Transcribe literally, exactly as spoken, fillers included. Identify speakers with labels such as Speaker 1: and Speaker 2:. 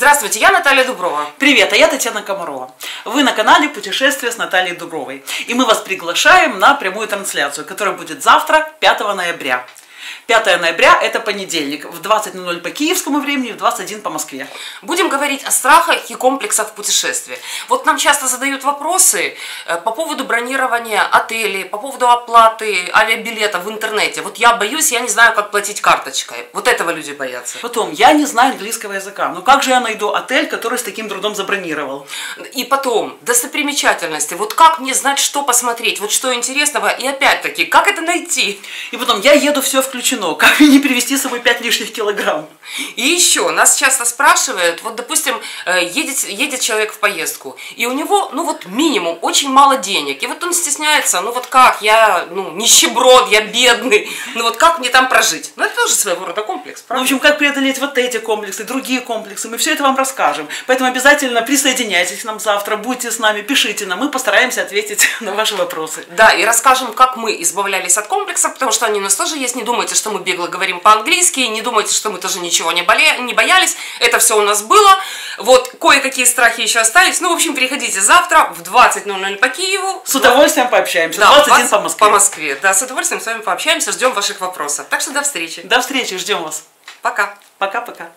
Speaker 1: Здравствуйте, я Наталья Дуброва.
Speaker 2: Привет, а я Татьяна Комарова. Вы на канале «Путешествия с Натальей Дубровой». И мы вас приглашаем на прямую трансляцию, которая будет завтра, пятого ноября. пятого ноября – это понедельник, в двадцать ноль ноль по киевскому времени, в двадцать один по Москве.
Speaker 1: Будем говорить о страхах и комплексах в путешествии. Вот нам часто задают вопросы по поводу бронирования отелей, по поводу оплаты авиабилета в интернете. Вот я боюсь, я не знаю, как платить карточкой. Вот этого люди боятся.
Speaker 2: Потом, я не знаю английского языка. Ну как же я найду отель, который с таким трудом забронировал?
Speaker 1: И потом, достопримечательности. Вот как мне знать, что посмотреть, вот что интересного, и опять-таки, как это найти?
Speaker 2: И потом, я еду, все включено. Как мне не привезти с собой пять лишних килограмм?
Speaker 1: И еще, нас часто спрашивают, вот, допустим, едет, едет человек в поездку, и у него, ну вот, минимум, очень мало денег. И вот он стесняется, ну вот как, я, ну, нищеброд, я бедный, ну вот как мне там прожить? Ну, это тоже своего рода комплекс, правда?
Speaker 2: Ну, в общем, как преодолеть вот эти комплексы, другие комплексы, мы все это вам расскажем. Поэтому обязательно присоединяйтесь к нам завтра, будьте с нами, пишите нам, мы постараемся ответить на ваши вопросы.
Speaker 1: Да, и расскажем, как мы избавлялись от комплексов, потому что они у нас тоже есть. Не думайте, что мы бегло говорим по-английски, не думайте, что мы тоже ничего не, боле... не боялись. Это все у нас было. Вот, кое-какие страхи еще остались. Ну, в общем, приходите завтра в двадцать ноль ноль по Киеву.
Speaker 2: С удовольствием пообщаемся.
Speaker 1: Да,
Speaker 2: двадцать один по Москве.
Speaker 1: По Москве. Да, с удовольствием с вами пообщаемся, ждем ваших вопросов. Так что до встречи.
Speaker 2: До встречи, ждем вас.
Speaker 1: Пока.
Speaker 2: Пока-пока.